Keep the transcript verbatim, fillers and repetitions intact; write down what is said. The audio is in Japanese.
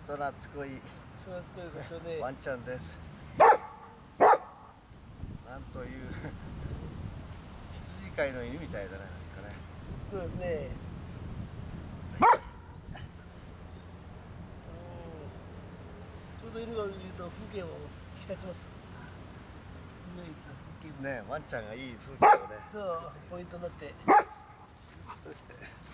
人懐っこい人懐っこい場所でワンちゃんです。なんという羊飼いの犬みたいだね、なんかね。 そうですね。ちょうど犬がいると風景を引き立ちます。犬がいると風景ね、ワンちゃんがいい風景をね。 そう、ポイントになって。